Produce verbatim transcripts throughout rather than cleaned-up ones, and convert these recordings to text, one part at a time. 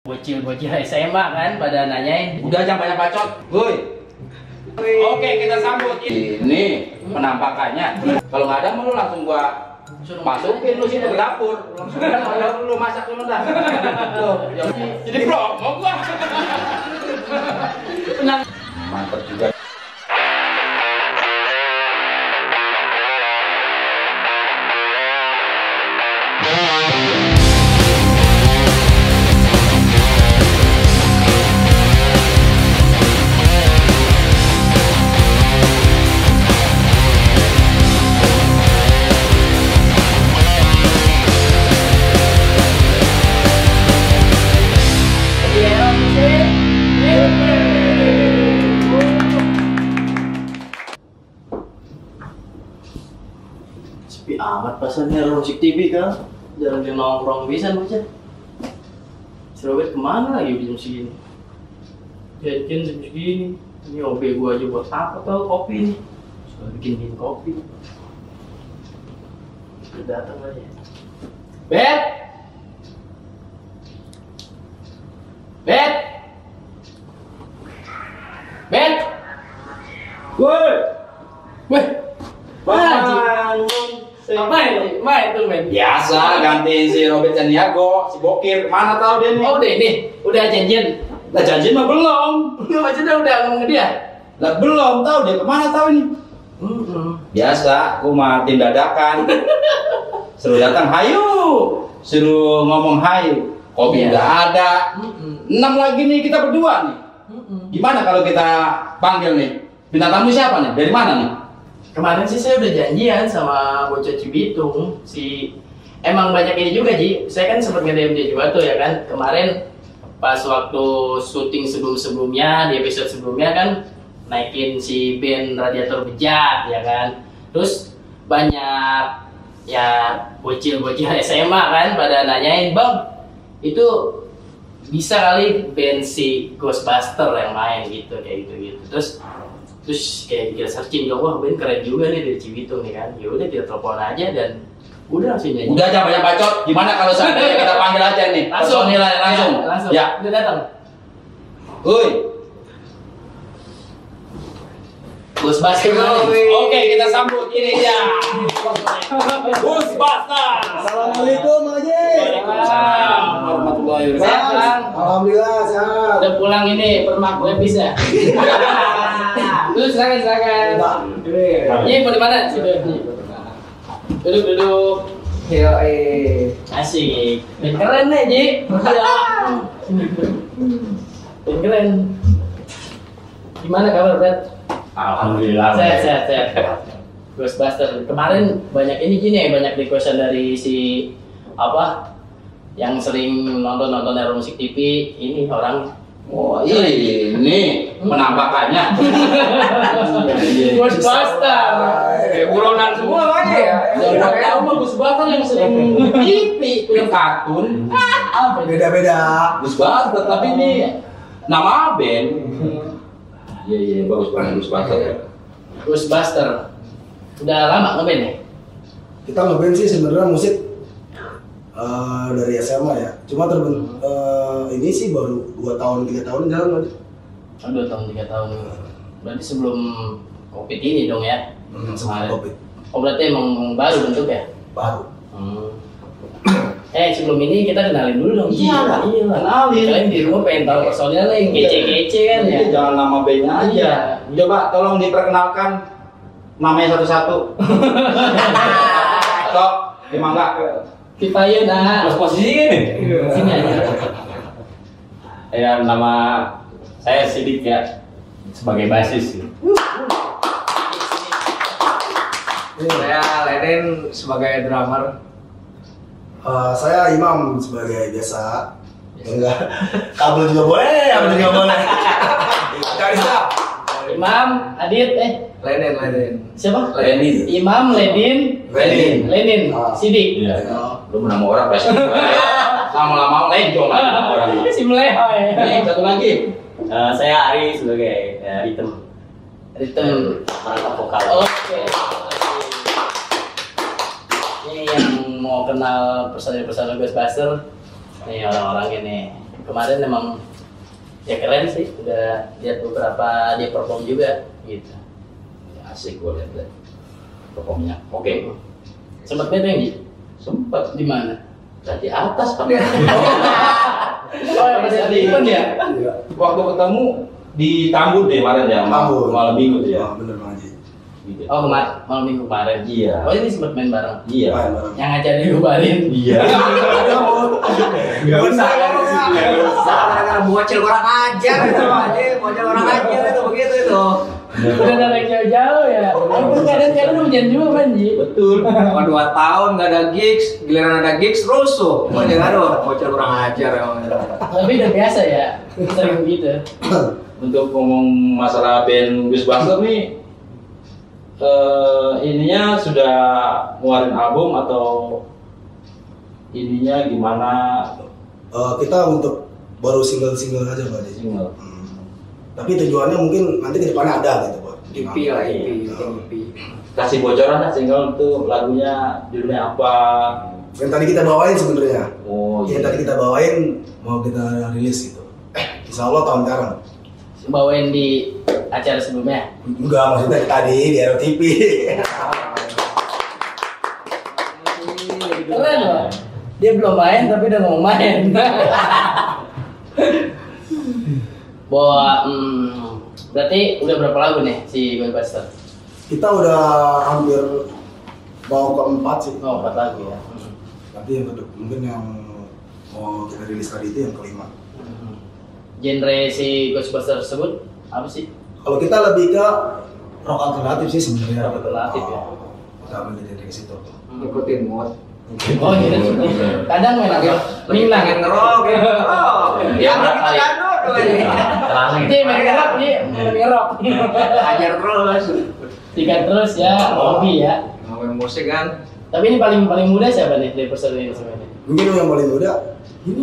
Bocil-bocil S M A kan pada nanyain. Udah jangan banyak bacot. Woi. Oke, kita sambut. Ini penampakannya. Kalau nggak ada, mau lu langsung gua masukin lu sini ke dapur. Langsung lu masak lu ntar. Jadi promo gua. Mantap juga. Sepi amat pasarnya Musik T V kan, jarang dia nongkrong bisa bocah. Si Robert kemana lagi jam segini? Jajan jam segini, ini O B gua aja buat apa tau kopi nih? Suka bikin bikin kopi. Udah datang aja. Bet, Bet, Bet, woi, woi, Bangun. Main, main tuh men. Biasa gantiin si Robert Sandiago, si Bokir. Mana tahu dia nih? Oh udah ini, udah janjian. Lah janjian mah belum. Lu aja udah udah ngomong ke dia. Lah belum tahu dia kemana tahu ini. Mm-hmm. Biasa, aku mah tim dadakan. Suruh datang, hayu. Suruh ngomong hayu. Kopi Iya. nggak ada. Mm-hmm. Enam lagi nih kita berdua nih. Mm-hmm. Gimana kalau kita panggil nih? Bintang tamu siapa nih? Dari mana nih? Kemarin sih saya udah janjian sama bocah Cibitung. Si emang banyak ini juga Ji. Saya kan sempat nge-D M dia juga tuh ya kan. Kemarin pas waktu syuting sebelum-sebelumnya di episode sebelumnya kan naikin si band Radiator Bejat ya kan. Terus banyak ya bocil-bocil S M A kan pada nanyain, "Bang, itu bisa kali band si Ghostbuster yang main gitu kayak gitu-gitu." Terus terus kayak kita searching dong, wah band keren juga nih dari Cibitung nih kan. Ya udah kita telepon aja dan udah langsung nyanyi. Udah jangan banyak bacot. Gimana kalau seandainya kita panggil aja nih? Langsung Personil aja, langsung. Ya, langsung. Ya. Udah datang. Woi. Ghostbuster. Oke, kita sambut ini dia. Ghostbuster. Assalamualaikum Haji. Waalaikumsalam. Warahmatullahi Sehat, wabarakatuh. Bang? Alhamdulillah sehat. Udah pulang ini permak lebis ya. Duduk silakan silakan. Ini mau di mana? Situ. Duduk duduk. Yo eh. Asik. Ben keren nih Ji. Ben keren. Gimana kabar Bet? Alhamdulillah. Sehat sehat sehat. Ghostbuster. Kemarin banyak ini gini, banyak requestan dari si apa yang sering nonton nonton dari Musik T V ini orang. Oh ini penampakannya. Ghostbuster. Eh, buronan semua lagi ya. Yang tahu mah Ghostbuster yang sering T V, yang kartun. Apa? Beda-beda. Ghostbuster, tapi ini nama band. Iya iya bagus banget Ghostbuster ya. Ghostbuster. Udah lama ngeband ya? Kita ngeband sih sebenarnya musik eh, dari S M A ya. Cuma terben eh, ini sih baru dua tahun tiga tahun jalan aja. Oh, dua tahun tiga tahun. Berarti sebelum COVID ini dong ya? Hmm, sebelum Covid. Oh berarti emang baru bentuk ya? Baru. Hmm. Eh sebelum ini kita kenalin dulu dong. Iya, iya kenalin. Kalian di rumah pengen tahu personilnya yang kece-kece kan ya? Iya, jangan nama bandnya aja. Iya. Coba tolong diperkenalkan namanya satu-satu. Sok, emang enggak? Kipayun ah. Terus posisi ini. Sini aja. Ya nama saya Sidik ya sebagai basis. Saya Lenin sebagai drummer. Eh, saya Imam sebagai biasa. Enggak. Kabel juga boleh, kabel juga boleh. Dari siapa? Imam, Adit, eh Lenin, Lenin. siapa? Lenin. Imam, Ledin, Lenin. Lenin, Ah. Sidik. Iya. Lu nama orang pasti. Lama-lama lenjong lah nama orang. Si Melehoy. Ini satu lagi. Eh, saya Ari sebagai ya, rhythm Rhythm. merangkap vokal. Oke. Ini yang mau kenal personil-personil Ghostbuster. Nih orang-orang ini. kemarin emang ya keren sih, udah lihat beberapa dia perform juga gitu. Asik gue lihat deh performnya. Oke. Sempat beteng Ji? Sempet Di mana? di atas Pak. Oh ya masih ada event ya? Iya. Waktu ketemu di Tambun deh kemarin ya, Tambun. malam minggu tuh ya. Oh, bener Bang Haji. Gitu. Oh kemarin, malam minggu kemarin. Iya. Oh ini sempat main bareng. Iya. Main bareng. Yang ngajarin diubarin. Iya. Gak usah Gara-gara bocil kurang ajar itu aja, bocil kurang ajar itu begitu itu. Udah narik jauh-jauh ya. Aku kadang-kadang hujan juga kan Ji. Betul. Selama dua tahun nggak ada gigs, giliran ada gigs rusuh. Bocil aduh, bocil kurang ajar emang. Tapi udah biasa ya, sering gitu. Untuk ngomong masalah band Ghostbusters nih, eh, ininya sudah ngeluarin album atau ininya gimana? Eh, kita untuk baru single-single aja Pak Haji. Single. Hmm. Tapi tujuannya mungkin nanti ke depannya ada gitu Pak. E P lah, E P, bikin E P. Kasih bocoran lah single itu lagunya judulnya apa? Yang tadi kita bawain sebenarnya. Oh Yang tadi kita bawain mau kita rilis gitu. Eh, insya Allah tahun sekarang. Bawain di acara sebelumnya. Enggak, maksudnya tadi di R T P. Keren loh. Dia belum main tapi udah mau main. Bawa, hmm, berarti udah berapa lagu nih si Ghostbusters? Kita udah hampir mau keempat sih. Oh, empat lagu ya. Hmm. Tapi yang kedua mungkin yang mau kita rilis tadi itu yang kelima. Hmm. Genre si Ghostbusters tersebut apa sih? Kalau kita lebih ke rock alternatif sih sebenarnya. Rock alternatif ya. Kita menjadi dari situ. Ikutin mood. Oh gitu. Kadang main apa? Pengen pengen ngerok, pengen ngerok. Ya, Yang kita kali. danut tuh ini. Dia main ngerok, dia main ngerok. Ajar terus. Tiga terus ya, hobi ya. Ngomongin musik kan. Tapi ini paling paling muda siapa nih dari personil ini sebenarnya? Mungkin yang paling muda ini.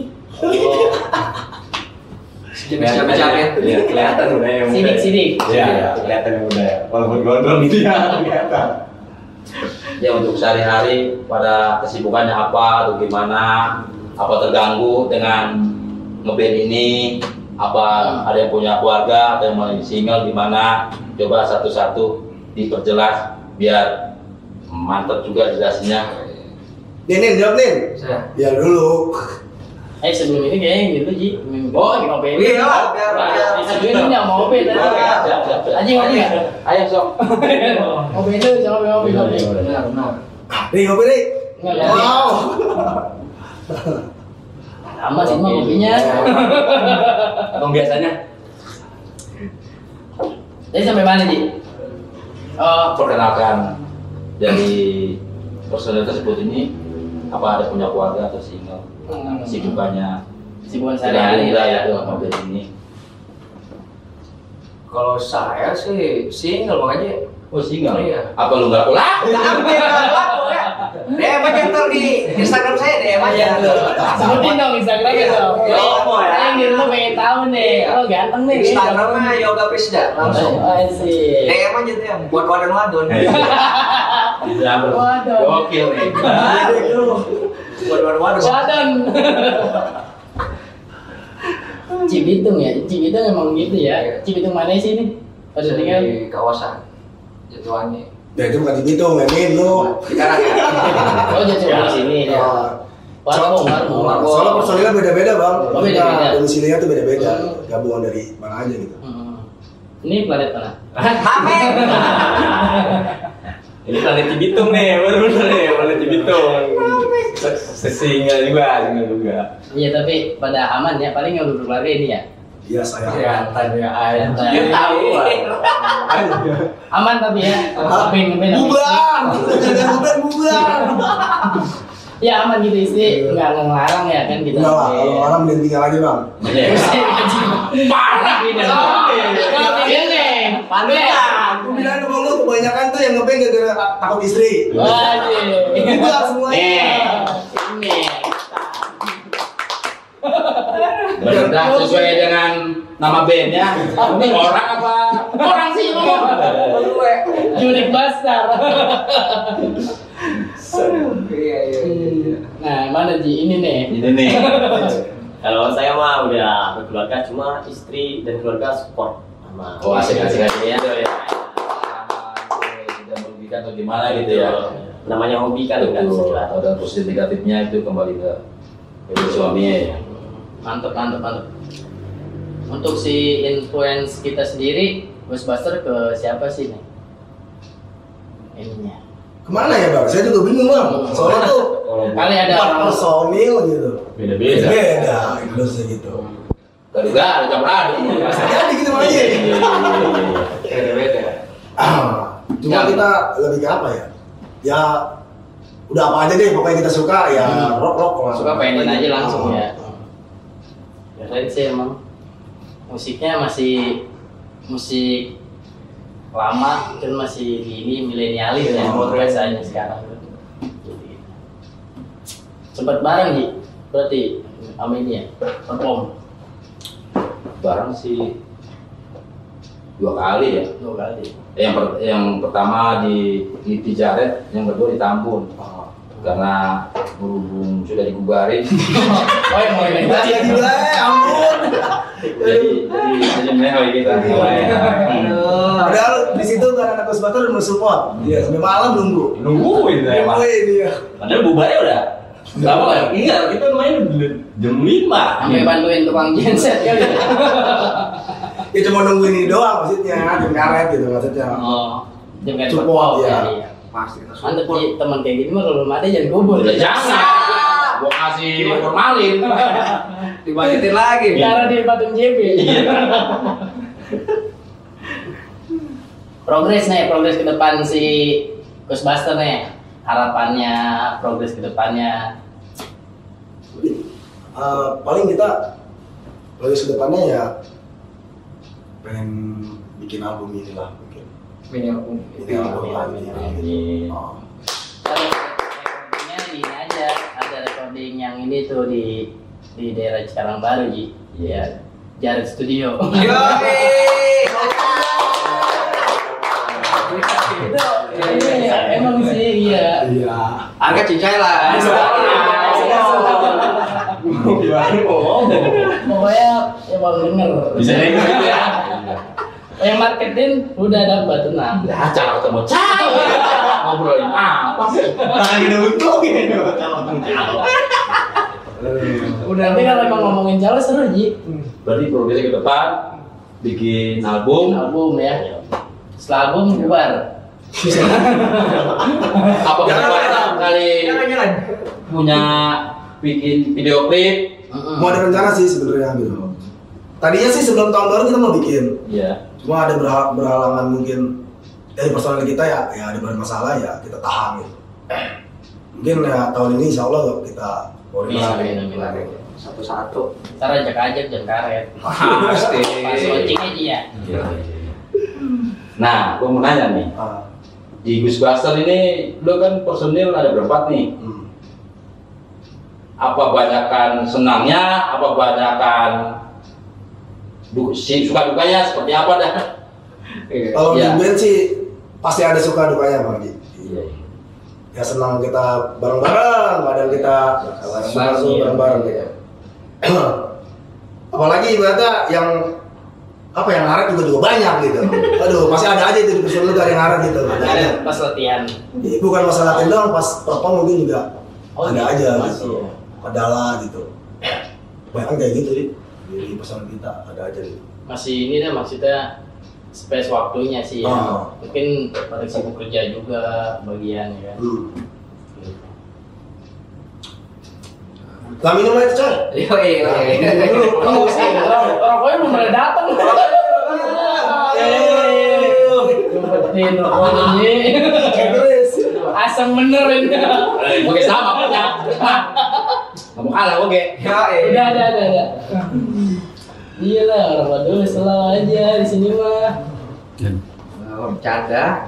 Sejenis capek-capek. Iya, kelihatan udah yang muda. Sidik sidik. Iya, kelihatan yang muda. Walaupun gondrong gitu ya, kelihatan. Ya untuk sehari-hari pada kesibukannya apa atau gimana, apa terganggu dengan ngeband ini, apa ada yang punya keluarga atau yang mau single gimana, coba satu-satu diperjelas biar mantap juga jelasinnya. Nin, Nin, jawab Nin. Saya. Ya dulu. Eh sebelum ini kayaknya gitu Ji. Oh, lagi ngopi. iya, biar- biar- Sebelum ini nggak mau ngopi tadi. Siap, siap, siap. Aji ngopi nggak? Ayo sok. Ngopi dulu, jangan ngopi ngopi ngopi. Benar, benar. Nih, ngopi nih. Nggak jadi. Wow. Sama sih mah ngopinya. Abang biasanya Jadi sampai mana Ji? Oh, perkenalkan dari personel tersebut ini apa ada punya keluarga atau single, kesibukannya kesibukan sehari-hari lah ya. ya mobil ini. Kalau saya sih single makanya. Oh single? Iya. Apa lu nggak pulang? Nggak ambil, nggak laku ya. D M aja ntar di Instagram saya, D M aja. Sebutin dong Instagramnya dong. Yo, mau ya. Saya ingin lu pengen tahu nih. Oh ganteng nih. Instagramnya Yoga Prisda langsung. Oh, sih. D M aja tuh yang buat wadon-wadon. Bisa bro. Waduh. Gokil nih. Buat wadon-wadon. Wadon. Cibitung ya, Cibitung emang gitu ya. Cibitung mana sih ini? Pada tinggal Di kawasan Jatiwangi. Ya itu bukan di Bitung, Nin lu. Di Karang ya. Oh jadi di sini ya. Warung, warung. Soalnya soalnya personilnya beda-beda bang. Oh, beda-beda. Domisilinya tuh beda-beda. Hmm. Gabungan dari mana aja gitu. Hmm. Ini planet mana? Amin. Ini planet Cibitung nih, bener-bener nih, planet Cibitung. Single juga, single juga. Iya tapi pada aman ya, paling yang udah berkeluarga ini ya. Iya saya. Kelihatan ya, aja. Dia tahu lah. Aman tapi ya. Ngepen ngepen. Bubar. Jangan bubar bubar. Ya aman gitu istri, nggak ngelarang ya kan gitu. Enggak lah, kalau orang mending tinggal aja bang. Parah gitu. Ini, pantesan. Aku bilang sama lu kebanyakan tuh yang ngeband gara-gara takut istri. Wajib. Bubar semuanya. Ini. Benar sesuai dengan nama bandnya. Ini orang apa? Orang sih ngomong. Jurik Bastar. Iya, iya, iya. Nah, mana Ji? Ini nih. Ini nih. Kalau saya mah udah berkeluarga, cuma istri dan keluarga support sama. Oh asik-asik aja ya. ya. Tidak merugikan atau gimana gitu ya. Namanya hobi kan nggak bisa Betul. dilarang. Atau ada positif negatifnya itu kembali ke ibu suaminya ya. Mantep, mantep, mantep. Untuk si influence kita sendiri, Ghostbuster ke siapa sih nih? Ininya. Kemana ya bang? Saya juga bingung bang. Soalnya tuh Kali ada empat orang personil gitu. Beda-beda. Beda Indonesia gitu. Gak juga ada campur aduk. Bisa jadi gitu aja. Beda-beda. Ah, Cuma Ya. kita lebih ke apa ya? Ya udah apa aja deh pokoknya kita suka ya Hmm. rock rock lah. suka pengen aja langsung Ah. ya. Keren sih emang. Musiknya masih musik lama, kan masih di ini milenialis ya, Oh. biasanya sekarang. Jadi, sempat bareng Ji, berarti sama ini ya, perform Barang sih dua kali ya. dua kali. Yang per- yang pertama di di Tijaret, yang kedua di Tambun. Karena berhubung sudah dibubarin, Oh yang mau main Jadi tadi. gila, eh, ampun. jadi jadi jadi mehoi kita. Padahal di situ karena anak Ghostbuster udah support. Iya, sampai malam nunggu. Nungguin saya mah. Nungguin dia. Padahal bubarnya udah. Berapa kan? Iya, kita main jam lima. Sampai bantuin tukang genset kali. Ya cuma nungguin ini doang maksudnya, jam karet gitu maksudnya. Oh, jam kan Support, perform, ya. iya. Pasti kita Mantep support. Ji, teman kayak gini mah kalau belum ada jangan kubur. Udah jangan. Gua kasih formalin. Dibangkitin lagi. Cara di Patung J B. Progres nih, progres ke depan si Ghostbuster nih. Harapannya, progres ke depannya. Eh, paling kita lagi ke depannya ya pengen bikin album ini lah mungkin. Mini album. Bikin album lagi. Amin. Oh. Kalau recordingnya di ini aja, ada recording yang ini tuh di di daerah Cikarang Baru Ji. Iya, Jared Studio. Iya, emang sih iya. Iya. Harga cincai lah. Pokoknya ya mau denger. Bisa denger gitu ya. Yang marketin udah dapat tenang. Ya, cara ketemu cai. Ngobrolin apa sih? Lagi untung gitu. Udah, tapi kalau emang ngomongin Jawa seru Ji. Berarti progresnya ke depan bikin album. Album ya. Setelah album bubar. Apa kita kali Jangan-jangan. punya bikin video klip? Mau ada rencana sih sebenarnya gitu. Tadinya sih sebelum tahun baru kita mau bikin. Iya. Cuma ada berhal- berhalangan mungkin dari personal kita ya, ya ada bermasalah ya kita tahan gitu. Mungkin ya tahun ini insya Allah kita Bisa, koordinasi. bisa, bisa. Satu-satu. Ntar ajak-ajak dan karet. Pasti. Pas launching aja ya. Iya. Nah, gua mau nanya nih. Ah, Di Ghostbuster ini lo kan personil ada berempat nih. hmm. Apa banyakan senangnya, apa banyakan du- si- suka dukanya seperti apa dah? Kalau Iya. di band sih pasti ada suka dukanya Bang Ji. Iya. Ya senang kita bareng-bareng, kadang kita Bareng-bareng, suka iya. bareng-bareng gitu. Apalagi ibaratnya yang apa yang ngaret juga juga banyak gitu. Aduh, masih ada aja itu di personil dari ngaret gitu. Ada aja. Ada pas latihan. Jadi bukan masalah latihan doang, pas perform mungkin juga Oh, ada iya, aja masih gitu. ya. Adalah gitu. Banyak kayak gitu sih. Di personil kita ada aja gitu. Masih ini deh maksudnya space waktunya sih ya. Oh. Mungkin pada sibuk kerja juga bagian ya kan. Hmm. Lah minum aja coy. Yo, iya. Oh, sih, orang- rokoknya belum pada datang. Jempetin rokoknya. Terus. Asam bener ini. Oke sama punya. Kamu kalah oke. Yo, Udah, ada, ada, ada. Iya lah, rokok dulu selalu aja di sini mah. Oh, bercanda.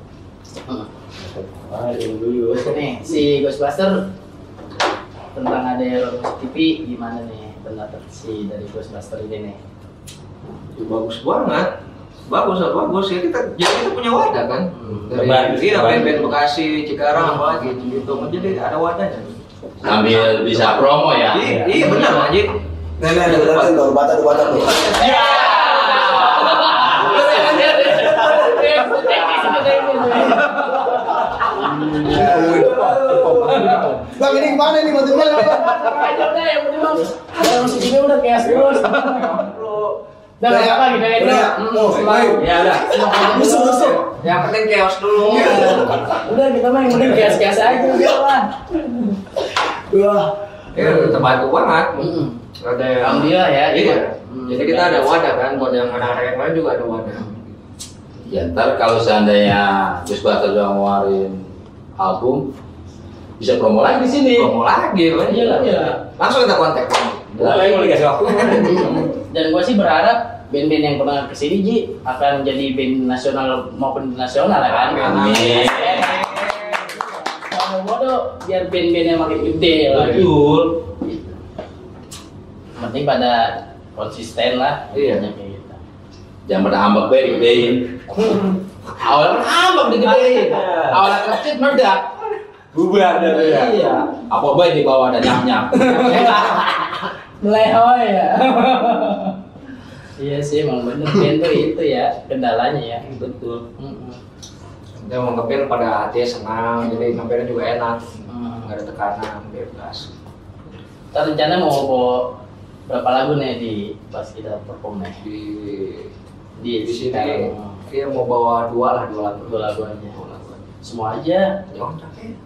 Aduh dulu. Nih, si Ghostbuster tentang ada musik T V gimana nih pendapat si dari Ghostbuster ini nih? Itu bagus banget. Bagus, bagus ya kita jadi kita punya wadah kan. Dari Bagus, iya bagus. band-band Bekasi, Cikarang apa gitu gitu. Jadi ada wadahnya. Sambil bisa promo ya. Iya, iya benar Haji. Nenek, nenek, tuh, bata, tuh, bata, tuh. Ya. Bang, ini kemana nih motifnya? Aja udah yang penting bang. Kalau musik ini udah kayak terus. Udah nggak apa gitu ya. Ya udah. Musuh, musuh. Yang penting chaos dulu. Udah kita mah yang penting kayak kayak aja udah lah. Wah. Ya terbantu banget. Ada yang Alhamdulillah ya. Iya. Jadi kita ada wadah kan, buat yang anak-anak yang lain juga ada wadah. Ya ntar kalau seandainya Gus Bater udah ngeluarin album, bisa promo lagi di sini. Promo lagi, kan? Iya lah, iya. Langsung kita kontak. Boleh, boleh kasih waktu. Dan gue sih berharap band-band yang pernah kesini Ji akan jadi band nasional maupun internasional ya kan. Amin. Kalau gue tuh biar band-band yang makin gede lah. Betul. Gitu. Penting pada konsisten lah. Iya. Kayak gitu. Jangan pada ambek be digedein. Awalnya ambek digedein. Awalnya kecil meledak. Bubar dah tuh ya. Iya. Apa baik di bawah ada nyap-nyap. Melehoy ya. Iya sih emang bener band tuh itu ya kendalanya ya. Betul. Mm-mm. Dia mau ngeband pada hati senang, jadi ngebandnya juga enak. Hmm. Nggak ada tekanan, bebas. Kita rencana mau bawa berapa lagu nih di pas kita perform nih? Di Di, di sini sekarang. dia mau bawa dua lah, dua lagu. Dua lagu aja. Dua lagu aja. Semua aja. Ya udah.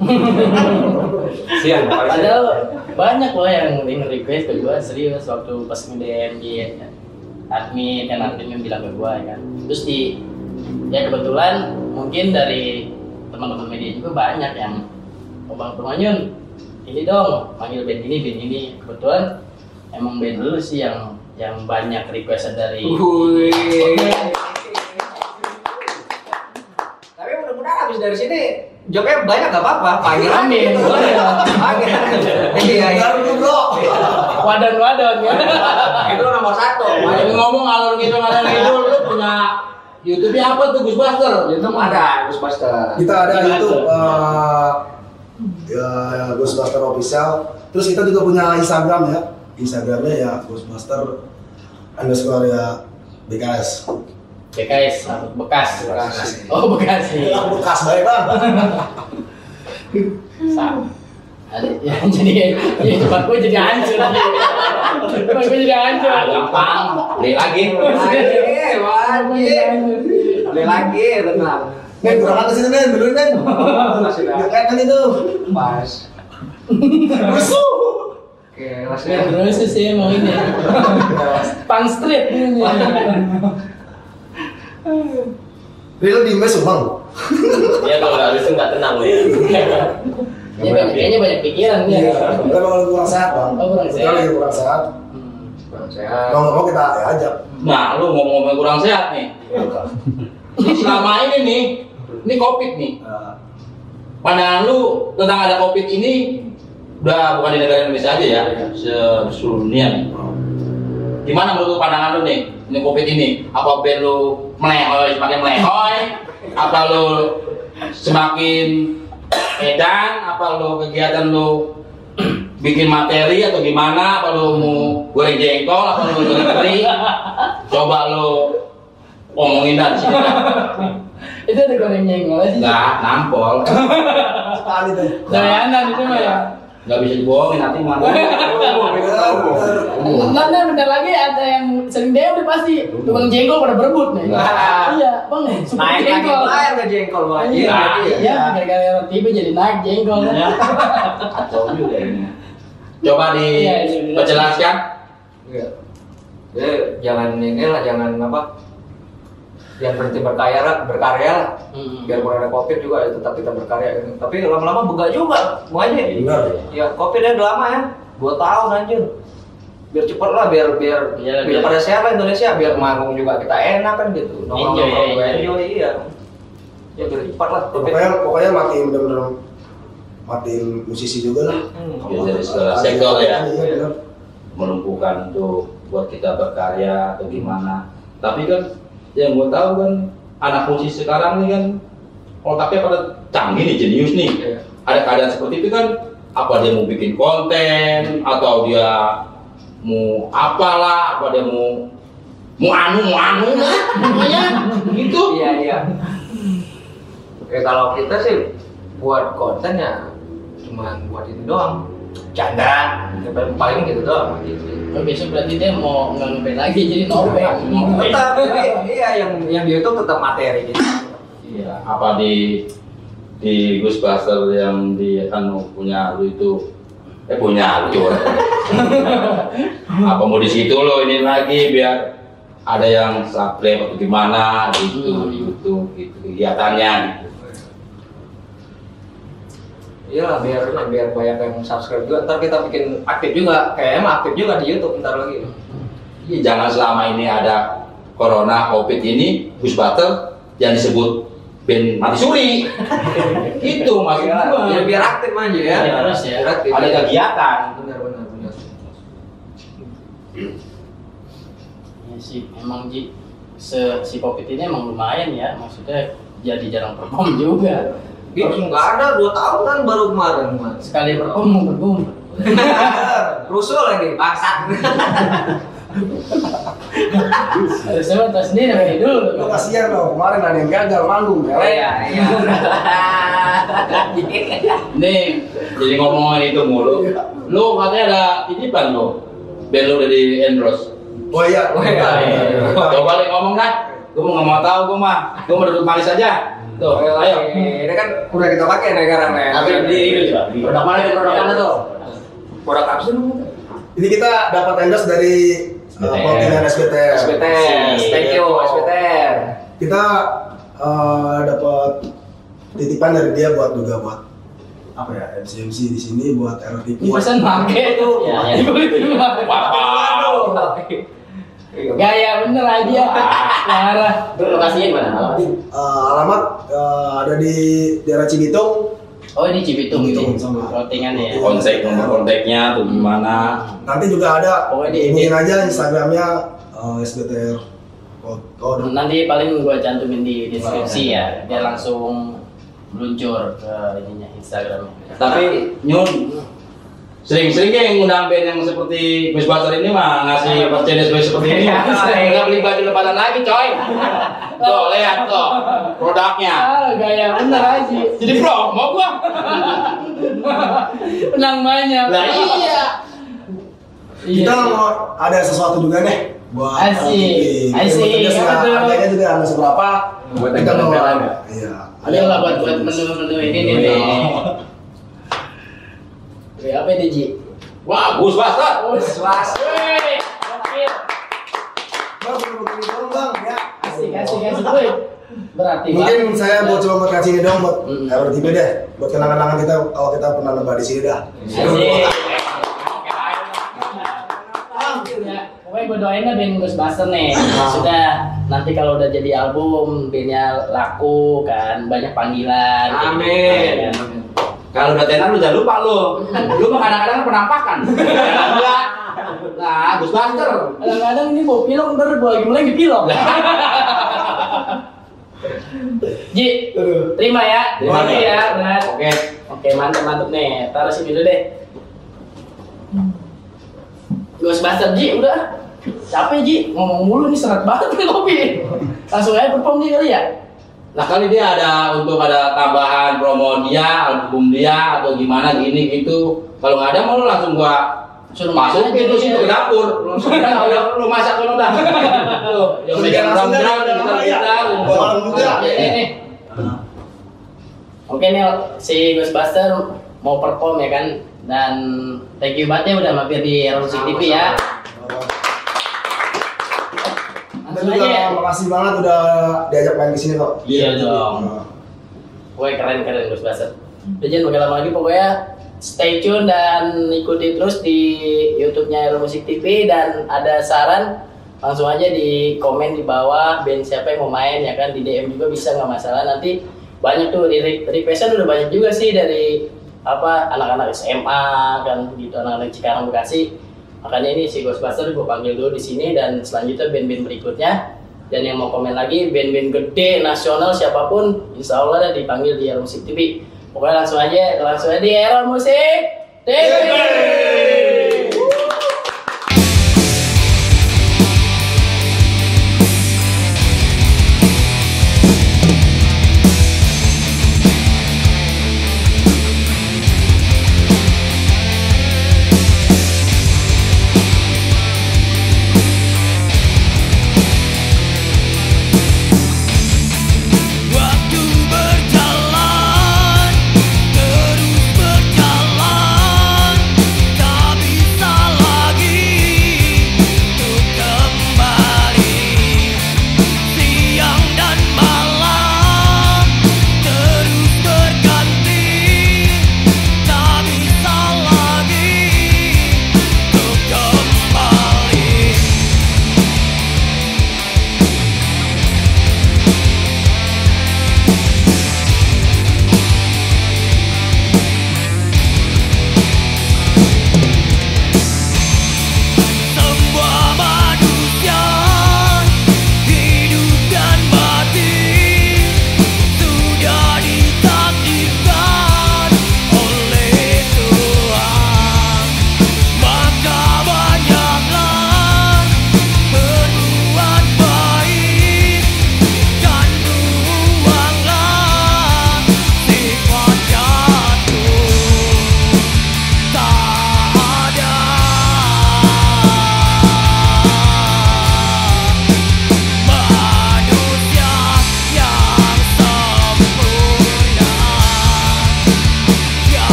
Sian, Padahal banyak loh yang nge-request ke gue serius waktu pas nge-D M di admin kan admin yang bilang ke gue ya kan. Terus di ya kebetulan mungkin dari teman-teman media juga banyak yang oh Bang Permanyun ini dong panggil band ini band ini kebetulan emang band dulu sih yang yang banyak request dari Wih. Tapi mudah-mudahan habis dari sini jobnya banyak gak apa-apa. Panggil aja. Amin. Boleh. Panggil aja. Iya, iya. wadon-wadon ya. Itu nomor satu. Jadi ngomong alur gitu alur gitu lu punya YouTube-nya apa tuh Gus Baster? YouTube ada Ghostbuster. Kita ada YouTube uh, ya, ya Ghostbuster Official. Terus kita juga punya Instagram ya. Instagramnya ya Ghostbuster underscore ya B K S. B K S atau bekas. Bekasi. Oh bekas sih. Ya, bekas baik bang. Sama. Ada ya jadi ya tempat gue jadi hancur. Tempat gue jadi hancur. Ah, gampang. Beli lagi. Lagi, wajib. Beli lagi, tenang. Nen, kurang atas itu Nen, dulu Nen. Ya kan kan itu. Pas. Musuh. Oke, Ya langsung. terus sih mau ini. Pang street ini. Real di mes bang. Dia kalau nggak bisa nggak tenang ya. Ya banyak kayaknya banyak pikiran dia. Iya. Kita bakal kurang sehat bang. Oh, kurang Kita sehat. lagi kurang sehat. Hmm. Bang sehat. Kalau nggak mau kita ya ajak. Nah, lu ngomong-ngomong kurang sehat nih. Ini selama ini nih, ini Covid nih. Nah, Pandangan lu tentang ada Covid ini udah bukan di negara Indonesia aja ya, seluruh dunia nih. Gimana menurut pandangan lu nih, ini Covid ini? Apa band lu melehoy, semakin melehoy? Apa lu semakin edan? Apa lu kegiatan lu bikin materi atau gimana? Apa lu mau goreng jengkol? Apa lu goreng teri? Coba lu omongin dari sini. Itu ada goreng jengkol sih. Nggak, nampol. sekali deh. Dayanan itu mah ya. Nggak bisa dibohongin nanti mana. Nanti bentar lagi ada yang sering D M udah pasti tukang jengkol pada berebut nih. Nah. Iya, bang nih, suka Naik lagi jengkol. bayar ke jengkol wajib. Iya, berarti ya. iya, gara-gara roti jadi naik jengkol. Kacau juga ini. Coba Iya, iya, iya. diperjelaskan. Iya. Jadi jangan inilah, jangan apa? Jangan berhenti berkarya lah, berkarya lah. Hmm. Biar ada Covid juga ya, tetap kita berkarya. Tapi lama-lama begah juga, mau aja. Benar. Ya Covid udah lama ya, dua tahun anjir. Biar cepet lah, biar biar Iya, biar biar- pada sehat lah Indonesia, biar manggung juga kita enak kan gitu. Enjoy, Nongkrong-nongkrong juga enjoy. enjoy, iya. Ya biar cepat lah. Covid. Pokoknya pokoknya matiin bener-bener matiin musisi juga lah. Hmm. Ya, dari segala sektor ya. Iya benar. Melumpuhkan untuk buat kita berkarya atau gimana. Tapi kan yang gue tahu kan anak musisi sekarang nih kan otaknya pada canggih nih, jenius nih. Iya. Ada keadaan seperti itu kan, apa dia mau bikin konten atau dia mau apalah, apa dia mau mau anu mau anu lah pokoknya gitu. Iya iya. Oke, kalau kita sih buat konten ya cuma buat itu doang. Canda, paling gitu doang gitu. Oh, besok berarti dia mau nggak ngeband lagi jadi nobel. Tetap, iya yang yang di YouTube tetap materi gitu. Iya, apa di di Ghostbuster yang di anu punya lu itu eh punya lu coba. Apa mau di situ lo ini lagi biar ada yang subscribe atau gimana gitu di YouTube gitu kegiatannya gitu. Iya lah, biar biar banyak yang subscribe juga. Ntar kita bikin aktif juga, kayak emang aktif juga di YouTube ntar lagi. Iya, jangan selama ini ada corona covid ini Ghostbuster yang disebut band mati suri. Gitu maksudnya. Ya biar aktif aja ya. Ya, harus ya. Biar aktif. Ada kegiatan. Benar benar benar. Ya sih, emang Ji, se si covid ini emang lumayan ya, maksudnya jadi jarang perform juga. Gitu nggak ada dua tahun kan baru kemarin mas. Sekali perform mau bergum. Rusuh lagi, paksa. Harusnya mah tas sendiri dari dulu. Lo kasihan lo, kemarin ada yang gagal manggung ya. Iya iya. Nih, jadi ngomongin itu mulu. Lu katanya ada titipan lo. Band lu udah di endorse. Oh iya, Oh iya, iya, iya. Coba balik ngomong dah. Gue mau nggak mau tahu gue mah. Gue mau duduk manis aja. Tuh, ayo. Ini kan udah kita pakai nih sekarang nih. Tapi di ini juga. Produk mana itu produk mana tuh? Produk apa sih? Ini kita dapat endorse dari uh, Kontingen S B T R. S B T R, thank you S B T R. Kita uh, dapat titipan dari dia buat juga buat apa ya M C M C di sini buat R T P. Pesan pakai tuh. Ya, ya. Itu Wow. gaya bener aja. Parah. Lokasinya di mana? Alamatnya? Uh, alamat uh, ada di daerah Cibitung. Oh ini Cibitung Cibitung ini. sama. Clothingannya ya. Kontak nomor kontaknya tuh gimana? Nanti juga ada. Pokoknya di- hubungin aja Instagramnya uh, S B T R. Oh, oh, Nanti paling gua cantumin di deskripsi ya, biar langsung meluncur ke ininya Instagramnya. Tapi Nyun sering-sering yang ngundang band yang seperti Ghostbuster ini mah ngasih merchandise seperti ini. Nggak beli baju lebaran lagi coy. Tuh lihat tuh produknya. Ah, gaya bener aja. Jadi promo gua. Menang banyak. Lah iya. kita mau ada sesuatu juga nih buat Asik. R T P. Asik. Bikin merchandise Apa ya, tuh? harganya juga nggak seberapa. Buat Kita mau tempel-tempelan. iya. Ada lah buat buat menu-menu ini nih. nih. Oke, apa ini Ji? Wah, Ghostbuster. Was. Wih, oke. Bang, perlu begini dong bang ya. Asik, asik, asik. Wih. Berarti Mungkin banget. saya buat coba buat kasih ini dong buat Mm. R T P deh, buat kenangan-kenangan kita kalau kita pernah lebah di sini dah. Asik. Ya, pokoknya gue doain lah band Ghostbuster nih. Sudah nanti kalau udah jadi album, bandnya laku kan, banyak panggilan. Amin. Kalau udah tenar lu jangan lupa lu. Lu mah kadang-kadang penampakan. Enggak. Nah, Ghostbuster. Kadang-kadang ini bawa pilong, ntar gue lagi mulai di pilong. Ji, terima ya. Terima kasih ya, benar. Oke. Oke, mantap mantap nih. Taruh sini dulu deh. Ghostbuster Ji, udah. Capek Ji, ngomong mulu nih seret banget nih kopi. Langsung aja perform nih kali ya. Nah kali dia ada untuk ada tambahan promo dia, album dia atau gimana gini gitu. Kalau nggak ada mau lu langsung gua suruh masukin lu situ ke dapur. Udah udah lu masak dulu dah. Tuh, yang megang drum drum kita kita. Bawalan juga. Ini nih. Oke nih si Ghostbuster mau perform ya kan, dan thank you banget ya udah mampir di Musik T V ya. Kita Langsung juga aja ya. makasih banget udah diajak main ke sini kok. Iya dong. Nah, Pokoknya keren keren Ghostbuster. Udah jangan pakai lama lagi, pokoknya stay tune dan ikuti terus di YouTube-nya Hero Musik T V, dan ada saran langsung aja di komen di bawah band siapa yang mau main ya kan, di D M juga bisa nggak masalah. Nanti banyak tuh di requestan udah banyak juga sih dari apa anak-anak S M A kan gitu, anak-anak Cikarang Bekasi. Makanya ini si Ghostbuster gue panggil dulu di sini, dan selanjutnya band-band berikutnya. Dan yang mau komen lagi band-band gede nasional siapapun, insya Allah ada dipanggil di Hero Musik T V. Pokoknya langsung aja, langsung aja di Hero Musik T V.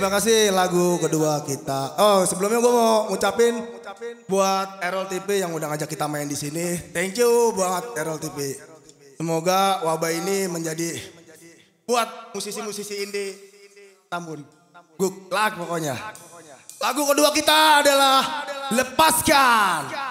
terima kasih lagu kedua kita. Oh, sebelumnya gue mau ngucapin buat Errol T V yang udah ngajak kita main di sini. Thank you buat Errol T V. Semoga wabah ini menjadi buat musisi-musisi indie Tambun. Good luck pokoknya. Lagu kedua kita adalah Lepaskan.